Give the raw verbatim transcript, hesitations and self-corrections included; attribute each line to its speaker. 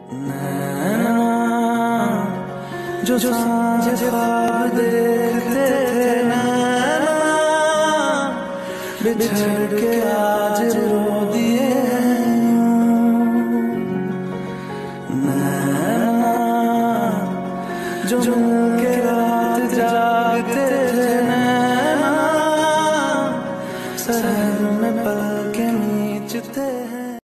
Speaker 1: नैना जो सांझ ख्वाब देखते थे, नैना बिछड़ के आज रो दिए यूं। नैना जो